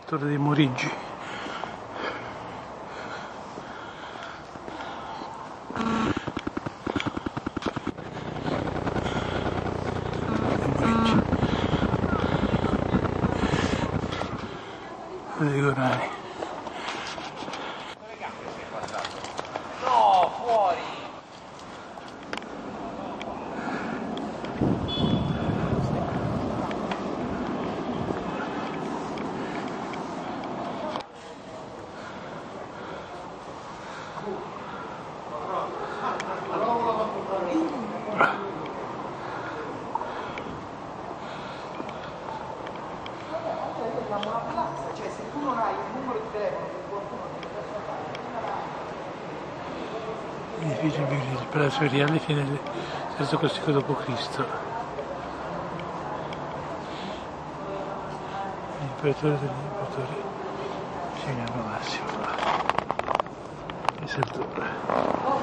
Torre dei Morigi. Dei Corani. No, fuori! Cioè, se tu non hai il numero di telefono del qualcuno Edifici biblici, il Palazzo Imperiale fine del III secolo d.C. L'imperatore degli imperatori Giuliano Massimo. Esaltore.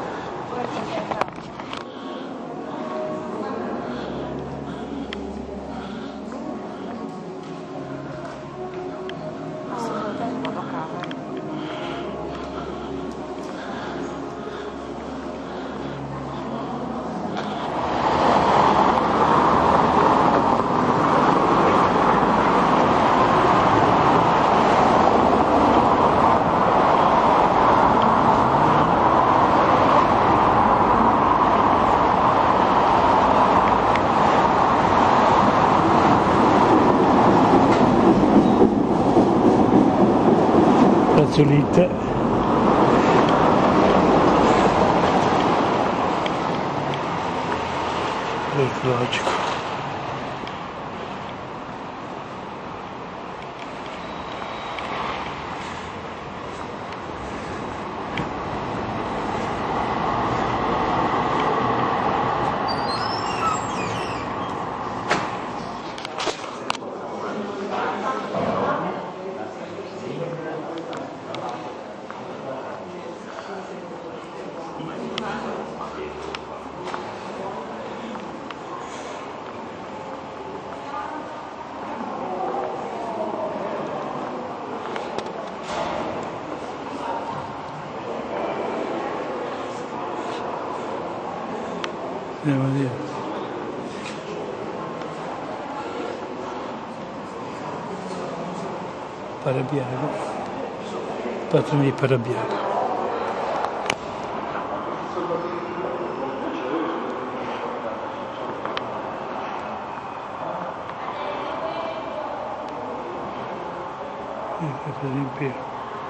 Razzolite. Ecologico. Andiamo a dire. Parabiago, patrono di Parabiago. Per esempio.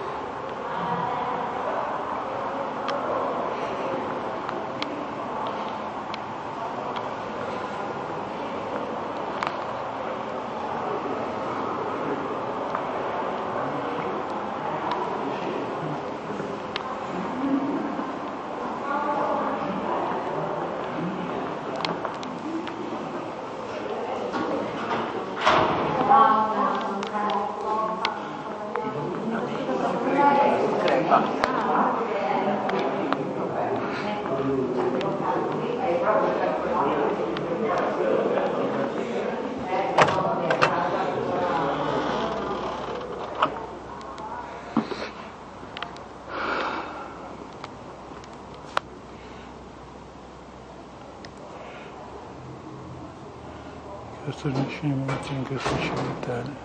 Questo è il rinascimento in questo occidentale.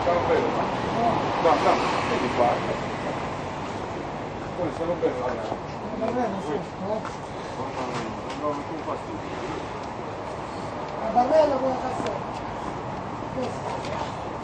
No, no, vedi qua. Poi sono bello. Non è un succo? Non un fastidio. La barella con la cassetta. Questo.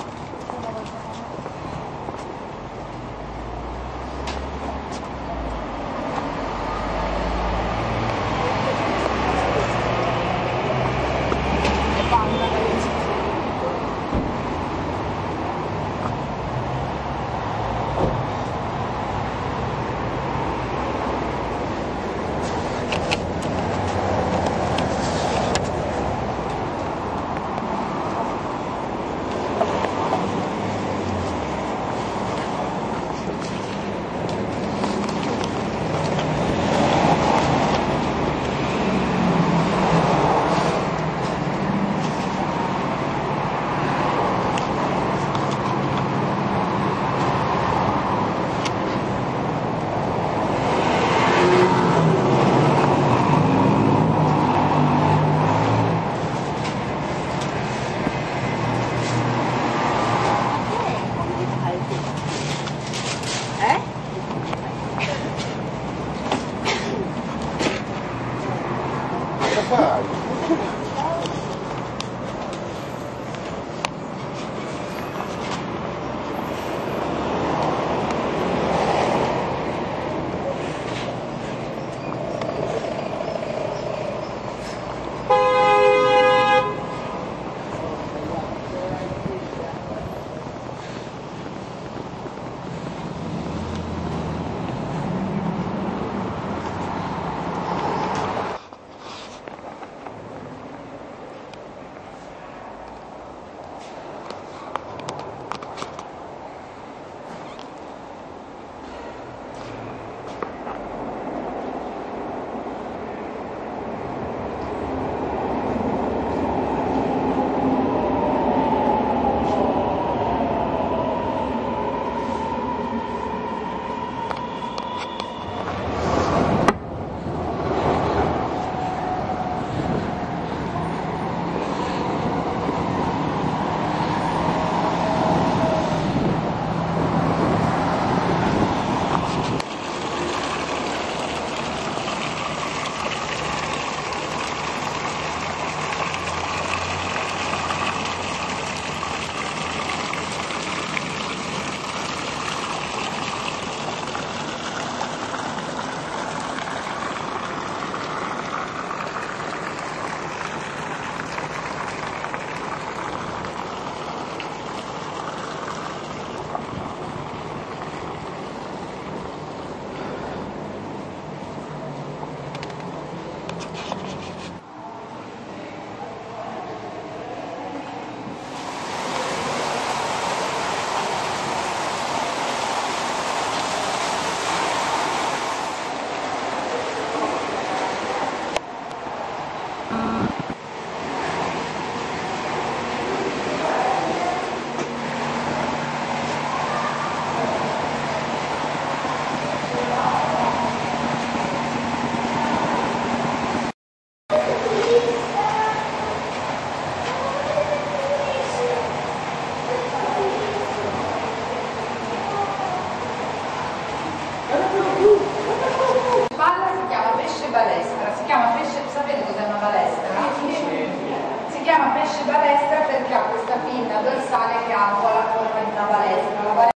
Cosa fai? balestra, si chiama pesce, sapete cos'è una balestra? Si chiama pesce balestra perché ha questa pinna dorsale che ha un po' la forma di una balestra. La balestra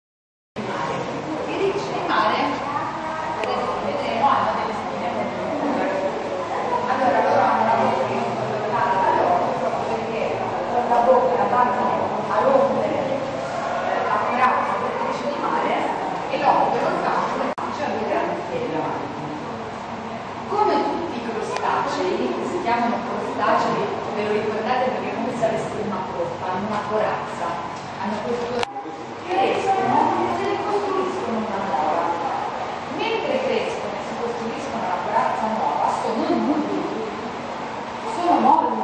i ricci di mare, adesso vedremo, hanno delle spine molto lunghe. Allora loro hanno una bocca che non sono lontana dall'occhio, proprio perché con la bocca vanno a rompere la corazza del pesce di mare e l'occhio lo stanno e faccia due grandi piedi davanti. Come tutti i crostacei, che si chiamano crostacei, ve lo ricordate perché come se avessero una coppa, una corazza, hanno questo crescono e se ne costruiscono una nuova. Mentre crescono e si costruiscono una corazza nuova, sono nudi, sono molli.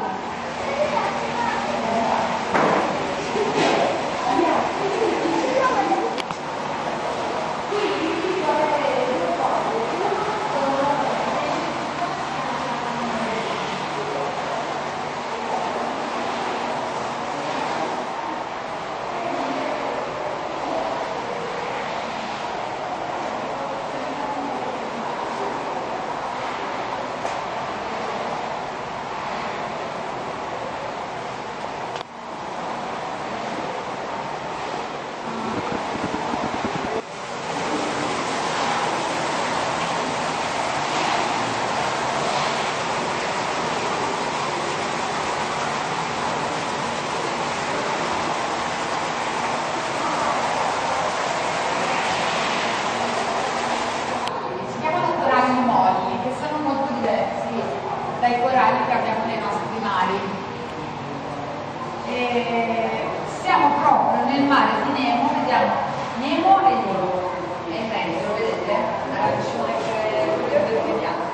siamo proprio nel mare di Nemo, vediamo Nemo e Nemo, e in mezzo, lo vedete? L'arancione che vediamo.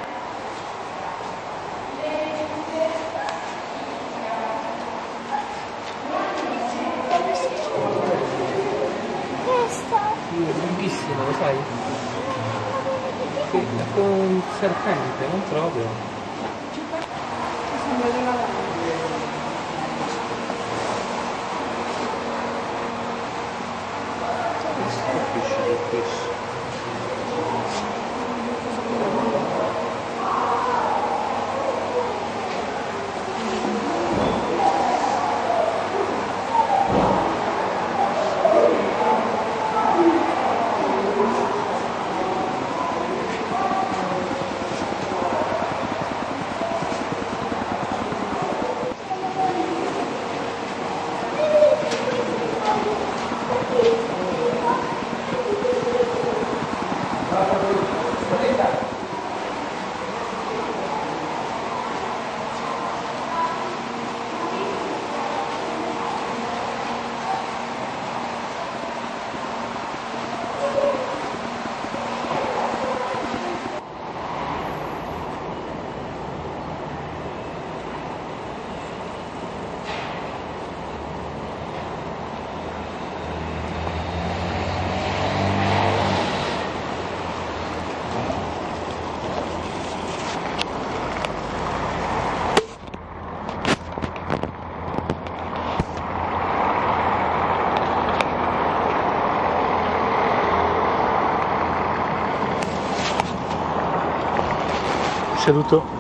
È lunghissimo, lo sai? Sì, è come un serpente, non proprio. Questo. Seduto